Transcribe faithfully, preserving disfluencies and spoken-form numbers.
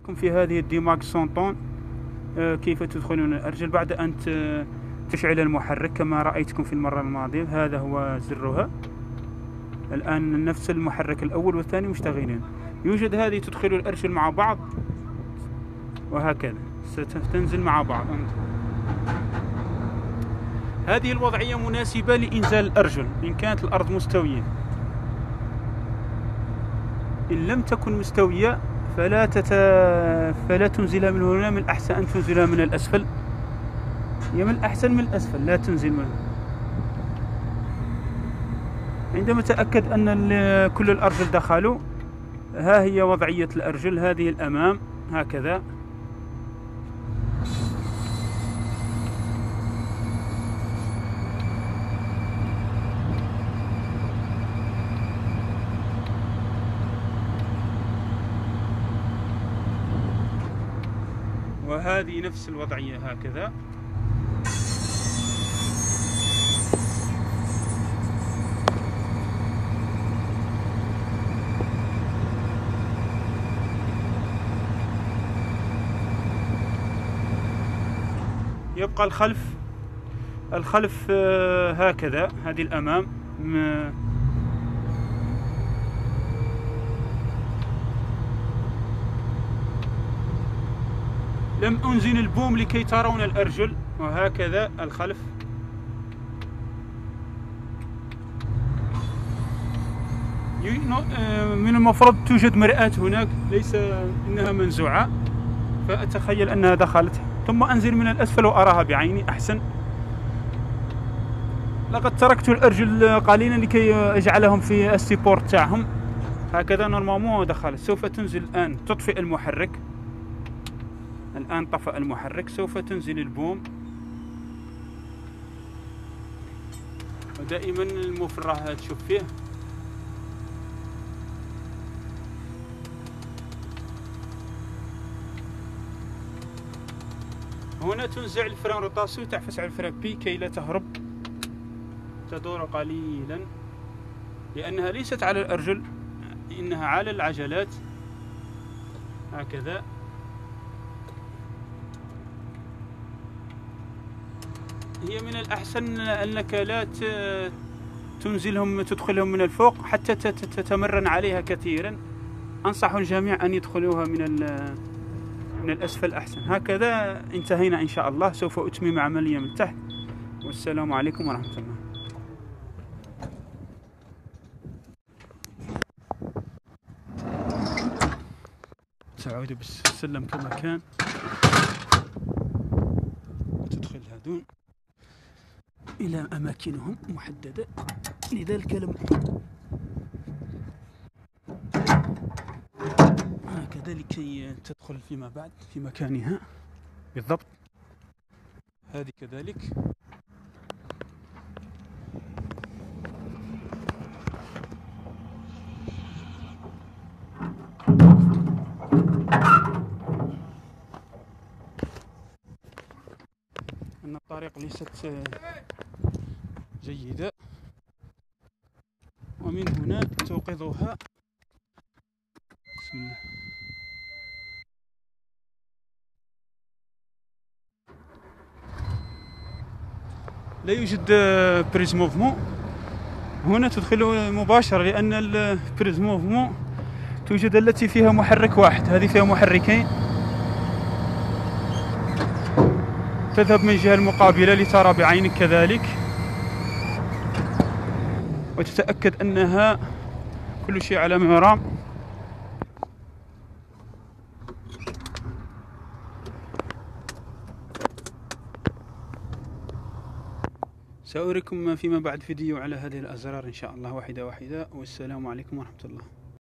أوريكم في هذه الديماغ سونتون كيف تدخلون الأرجل بعد أن تشعل المحرك كما رأيتكم في المرة الماضية. هذا هو زرها الآن، نفس المحرك الأول والثاني مشتغلين. يوجد هذه تدخل الأرجل مع بعض وهكذا ستنزل مع بعض. هذه الوضعية مناسبة لإنزال الأرجل إن كانت الأرض مستوية. إن لم تكن مستوية فلا تت... فلا تنزلها من هنا، من الأحسن أن تنزلها من الأسفل. هي من الأحسن من الأسفل، لا تنزل من. عندما تأكد أن كل الأرجل دخلوا، ها هي وضعية الأرجل. هذه الأمام هكذا، وهذه نفس الوضعية هكذا. يبقى الخلف، الخلف هكذا. هذه الأمام لم أنزل البوم لكي ترون الأرجل، وهكذا الخلف. من المفروض توجد مرآة هناك، ليس إنها منزوعة، فأتخيل أنها دخلت. ثم أنزل من الأسفل وأراها بعيني أحسن. لقد تركت الأرجل قليلا لكي أجعلهم في السيبورت تاعهم هكذا. نورمالمون دخلت. سوف تنزل الآن، تطفئ المحرك. الآن طفأ المحرك، سوف تنزل البوم. ودائما المفرغ تشوف فيه. هنا تنزع الفران روتاسيو، تعفس على الفران بي كي لا تهرب، تدور قليلا لأنها ليست على الأرجل، إنها على العجلات هكذا. هي من الأحسن أنك لا تنزلهم، تدخلهم من الفوق حتى تتمرن عليها كثيرا. أنصح الجميع أن يدخلوها من من الأسفل أحسن. هكذا انتهينا إن شاء الله. سوف أتمم عملية من تحت، والسلام عليكم ورحمة الله. تعود بالسلم كما كان، وتدخل هذون إلى أماكنهم محددة، لذلك لم هكذا لكي تدخل فيما بعد في مكانها بالضبط. هذه كذلك. أن الطريق ليست جيدة، ومن هنا توقظها. بسم الله. لا يوجد بريز موفمون هنا، تدخل مباشرة، لأن البريز موفمون توجد التي فيها محرك واحد، هذه فيها محركين. تذهب من الجهة المقابلة لترى بعينك كذلك، وتتأكد أنها كل شيء على مرام. سأريكم فيما بعد فيديو على هذه الأزرار إن شاء الله واحدة واحدة. والسلام عليكم ورحمة الله.